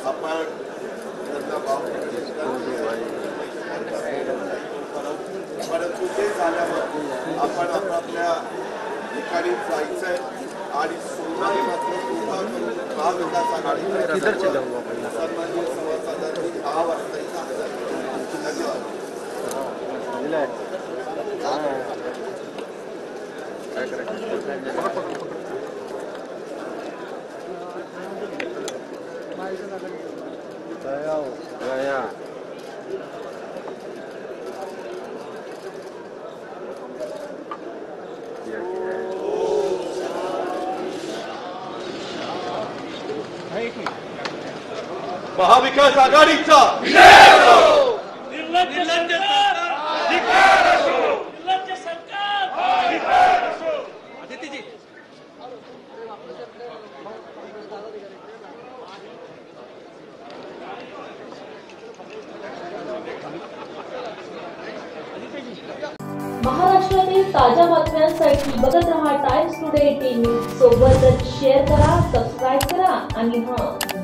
आपण त्यांना परंतु ते झाल्यावर आपण आपापल्या ठिकाणी जायचंय आणि सोमवारी मात्र महाविकास आघाडी सन्माननीय सभासदांनी 10 वाजता इथं हजर महाविकास आघाडीचा महाराष्ट्रातील ताज्या बातम्यांसाठी बघत रहा टाइम्स टुडे 18 न्यूज सोबतच शेअर करा, सबस्क्राइब करा आणि